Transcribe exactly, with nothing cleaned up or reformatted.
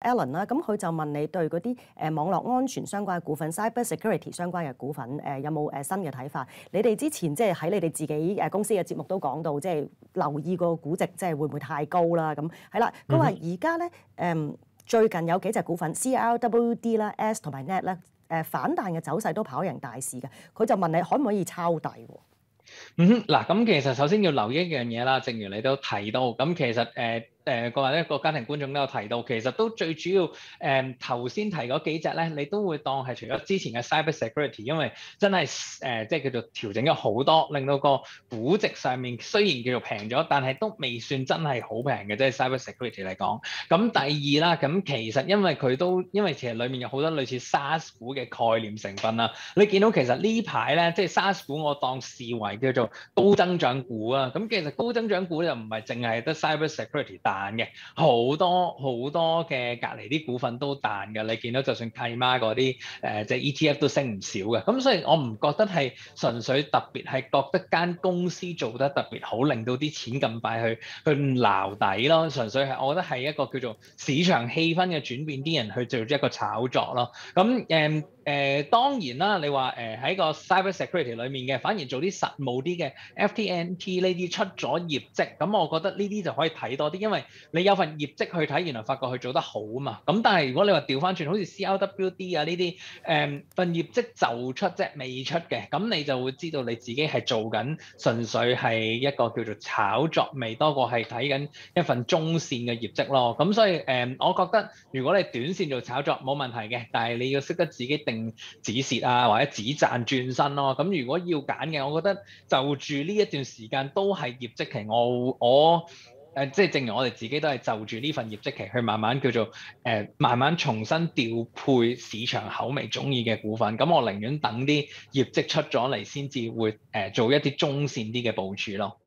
Alan 啦，咁佢就問你對嗰啲誒網絡安全相關嘅股份 cyber security 相關嘅股份誒、呃、有冇誒新嘅睇法？你哋之前即係喺你哋自己誒公司嘅節目都講到，即係留意個估值即係會唔會太高啦？咁係啦，佢話而家咧誒最近有幾隻股份 C R W D 啦、S 同埋 Net 咧誒反彈嘅走勢都跑贏大市嘅，佢就問你可唔可以抄底喎？ 嗯哼，嗱，咁其實首先要留意一樣嘢啦，正如你都提到，咁其實誒誒個或者個家庭觀眾都有提到，其實都最主要誒頭先提嗰幾隻咧，你都會當係除咗之前嘅 cyber security，因為真係誒、呃、即係叫做調整咗好多，令到個估值上面雖然叫做平咗，但係都未算真係好平嘅，即係 cyber security 嚟講。咁第二啦，咁其實因為佢都因為其實裡面有好多類似 SaaS 股嘅概念成分啦，你見到其實呢排咧，即係 SaaS 股我當視為叫做高增長股啊，咁其實高增長股就唔係淨係得 cyber security 彈嘅，好多好多嘅隔離啲股份都彈嘅。你見到就算契媽嗰啲誒即係 E T F 都升唔少嘅，咁所以我唔覺得係純粹特別係覺得間公司做得特別好，令到啲錢咁快去去撈底咯。純粹係我覺得係一個叫做市場氣氛嘅轉變，啲人去做一個炒作咯。咁誒誒當然啦，你話誒喺個 cyber security 裡面嘅，反而做啲實務啲嘅 F T N T 呢啲出咗業績，咁我覺得呢啲就可以睇多啲，因為你有份業績去睇，原來發覺佢做得好啊嘛。咁但係如果你話調翻轉，好似 C R W D 啊呢啲誒份業績就出啫，未出嘅，咁你就會知道你自己係做緊純粹係一個叫做炒作，未多過係睇緊一份中線嘅業績咯。咁所以誒、呃，我覺得如果你短線做炒作冇問題嘅，但係你要識得自己定止蝕啊，或者止賺轉身咯。咁如果要揀嘅，我覺得就住呢一段時間都係業績期，我我誒、呃、即係正如我哋自己都係就住呢份業績期去慢慢叫做誒、呃、慢慢重新調配市場口味中意嘅股份。咁我寧願等啲業績出咗嚟先至會誒、呃、做一啲中線啲嘅部署咯。